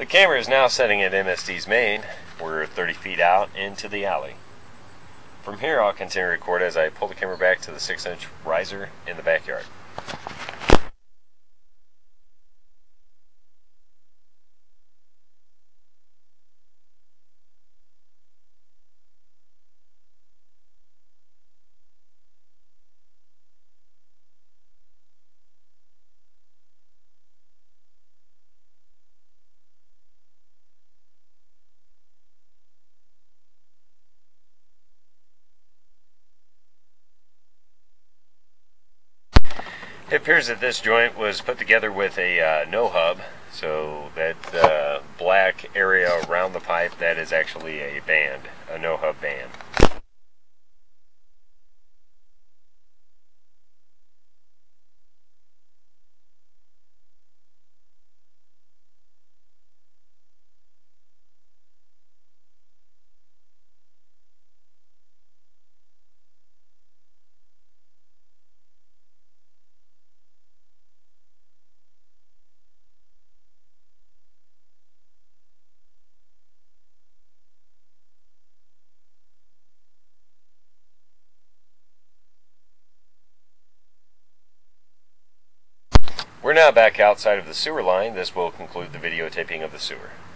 The camera is now setting at MSD's main. We're 30 feet out into the alley. From here I'll continue to record as I pull the camera back to the 6-inch riser in the backyard. It appears that this joint was put together with a no hub, so that black area around the pipe, that is actually a band, a no hub band. We're now back outside of the sewer line. This will conclude the videotaping of the sewer.